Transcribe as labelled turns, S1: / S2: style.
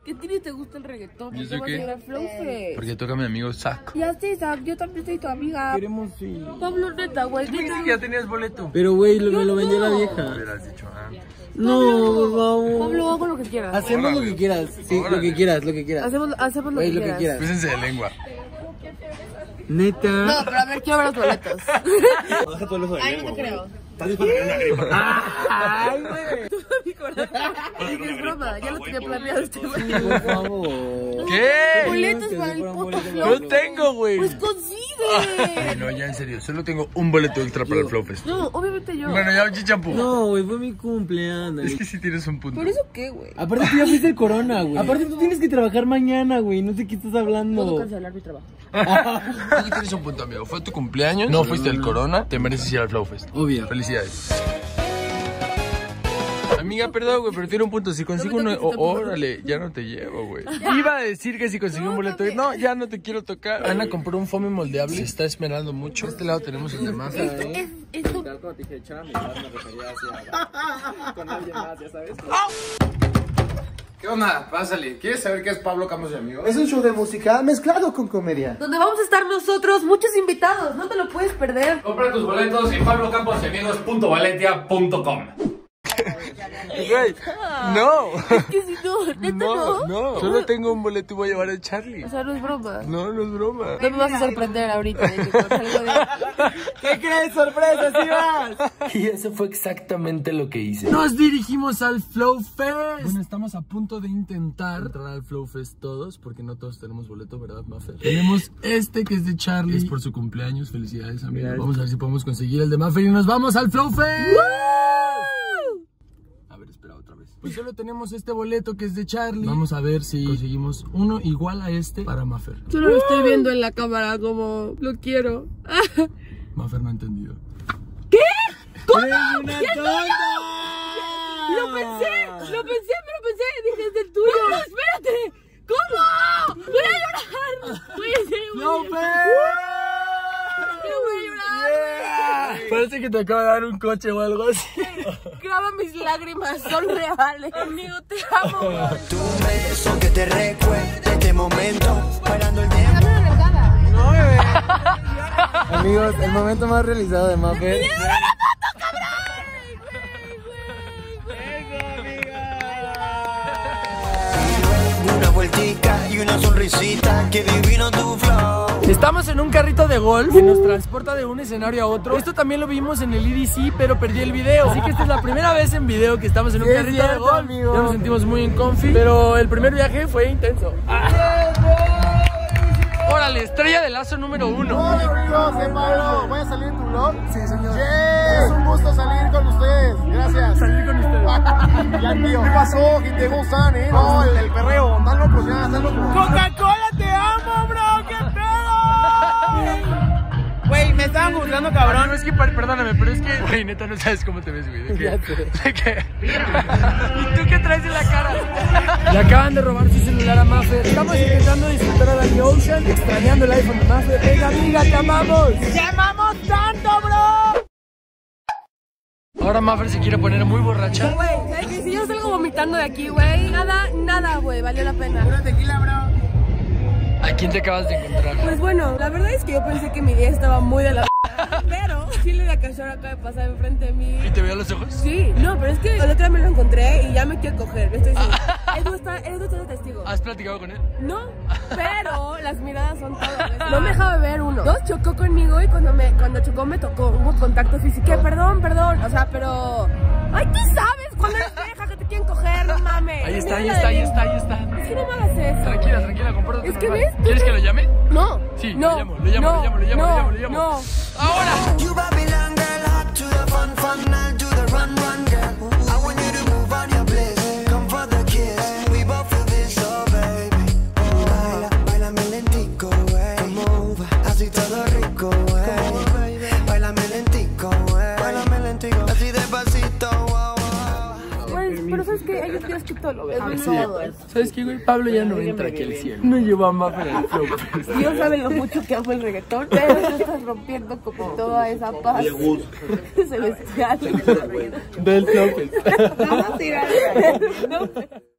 S1: ¿Qué tiene te gusta el reggaetón?
S2: ¿Y eso qué? Porque toca mi amigo Zach.
S1: Ya sé, Zach, yo también soy tu amiga.
S3: Queremos ir.
S1: Pablo, neta, güey.
S2: ¿Tú dijiste que ya tenías boleto?
S3: Pero, güey, me lo vendió la
S2: Me
S3: vieja.
S2: hubieras dicho antes.
S3: No, vamos.
S1: Pablo, hago lo que quieras.
S3: Hacemos lo que quieras. Sí, lo que quieras, lo que quieras.
S1: Hacemos lo
S3: Güey,
S1: que
S3: lo que quieras.
S2: Písense de lengua.
S3: Neta.
S1: No, pero a ver, quiero ver los boletos.
S3: Baja todos los
S1: Ay, no te creo.
S3: Ay, güey.
S1: Es broma, ya lo tenía planeado este güey.
S3: Por favor.
S2: ¿Qué?
S1: Boletos para el puto flow.
S2: No tengo, güey.
S1: Pues consigue.
S2: No, ya en serio, solo tengo un boleto extra para el Flow Fest.
S1: No, obviamente yo.
S2: Bueno, ya, chichampú.
S3: No, güey, fue mi cumpleaños.
S2: Es que sí tienes un punto.
S1: ¿Por eso qué, güey?
S3: Aparte tú ya fuiste el Corona, güey. Aparte tú tienes que trabajar mañana, güey. No sé qué estás
S1: Puedo
S3: hablando.
S1: cancelar mi trabajo.
S2: Aquí tienes un punto, amigo. Fue tu cumpleaños, no fuiste el Corona, te mereces ir al Flow Fest.
S3: Obvio.
S2: Felicidades. Amiga, perdón, güey, pero tiene un punto. Si consigo uno, órale, ya no te llevo, güey. Iba a decir que si consigo un boleto, no, ya no te quiero tocar. Ana compró un foamy moldeable. Se está esperando mucho. De este lado tenemos el de más.
S1: Esto
S2: ¿Qué onda? Pásale. ¿Quieres saber qué es Pablo Campos y amigos?
S4: Es un show de música mezclado con comedia.
S1: donde vamos a estar nosotros, muchos invitados, no te lo puedes perder.
S5: Compra tus boletos en pablocamposamigos.valencia.com.
S2: Güey, no.
S1: Es que si no, neta no.
S2: No, solo tengo un boleto y voy a llevar a Charlie.
S1: O sea, no es broma.
S2: No, no es broma.
S1: No me vas a sorprender ahorita de que con algo de...
S3: ¿Qué crees? ¡Sorpresa, sí vas!
S2: Y eso fue exactamente lo que hice.
S3: Nos dirigimos al Flow Fest. Bueno, estamos a punto de intentar entrar al Flow Fest todos, porque no todos tenemos boleto, ¿verdad, Maffer? Tenemos este que es de Charlie. Es por su cumpleaños. Felicidades, amigo. Vamos a ver si podemos conseguir el de Maffer y nos vamos al Flow Fest. A ver, espera otra vez. Pues solo tenemos este boleto que es de Charlie. Vamos a ver si conseguimos uno igual a este para Maffer.
S1: Solo lo estoy viendo en la cámara como lo quiero.
S3: Maffer no ha entendido.
S1: ¿Qué? ¿Cómo?
S3: ¡Eres una tonta!
S1: Lo pensé. Dije, es del tuyo. ¡No, espérate! ¿Cómo? ¡Voy a llorar! Voy a llorar.
S3: Parece que te acaba de dar un coche o algo así.
S1: Graba mis lágrimas, son reales. Amigo, te amo.
S6: Tu beso que te recuerde este momento, parando el tiempo.
S3: No, bebé. Amigos, el momento más realizado de Maffer.
S6: Una vueltica y una sonrisita, que divino tu flow.
S3: Estamos en un carrito de golf que nos transporta de un escenario a otro. Esto también lo vimos en el EDC, pero perdí el video. Así que esta es la primera vez en video que estamos en un carrito de golf. Amigo. Ya nos sentimos muy en comfy, pero el primer viaje fue intenso. Órale, estrella de lazo número 1.
S4: Hola amigos, soy Pablo. ¿Voy a salir en tu vlog? Sí, señor. Es un gusto salir con ustedes. Gracias.
S3: Salir con ustedes.
S4: Ya, tío. ¿Qué pasó? ¿Qué te gustan, No, el perreo. Están locos ya, están locos.
S3: ¡Coca-Cola, te amo, bro! ¡Qué pedo! Güey, me estaban juzgando, cabrón. No, es que, perdóname, pero es que... Güey, neta, no sabes cómo te ves, güey. ¿De qué? ¿De qué? ¿Y tú qué traes en la cara? Le acaban de robar su celular a Maffer. Estamos intentando disfrutar a Danny Ocean, extrañando el iPhone de Maffer. ¡Venga, amiga, te amamos! ¡Te amamos tanto, bro! Ahora Maffer se quiere poner muy borracha.
S1: Güey, ¿sabes qué? Si yo salgo vomitando de aquí, güey, nada, güey, valió la pena.
S4: Una tequila, bro.
S2: ¿A quién te acabas de encontrar?
S1: Pues bueno, la verdad es que yo pensé que mi día estaba muy de la pero Chile de Cachorro acaba de pasar enfrente de mí.
S2: ¿Y te veo a los ojos?
S1: Sí, no, pero es que el otro día me lo encontré y ya me quiero coger, estoy seguro. Edu está de testigo.
S2: ¿Has platicado con él?
S1: No, pero las miradas son todo. No me dejaba ver uno. Dos, chocó conmigo y cuando chocó me tocó. Hubo contacto físico. Que perdón. O sea, pero... Ay, tú sabes cuando eres vieja que te quieren coger, no mames.
S2: Ahí está.
S1: Es que no me hagas eso.
S2: Tranquila, compórtate.
S1: Es que
S2: normal.
S1: ves.
S2: ¿Quieres que lo llame?
S1: No.
S2: Sí,
S1: no,
S2: lo llamo.
S1: No.
S2: ¡Ahora!
S6: You Babylon girl, hot to the fun, I'll do the run, girl. I want you to move on your bliss. Come for the kiss. We both feel this, oh baby. Bailame lentico, move. Así todo rico, Bailame lentico, así despacito,
S1: Pues, pero ¿sabes qué? Hay días que todo lo ves.
S3: ¿Sabes qué, güey? Pablo ya no entra aquí al cielo. No llevó a Maffer al Flow Fest.
S1: Dios sabe lo mucho que amo el reggaetón, pero tú estás rompiendo como toda esa paz celestial.
S3: Del Flow Fest.
S1: Vamos a tirar.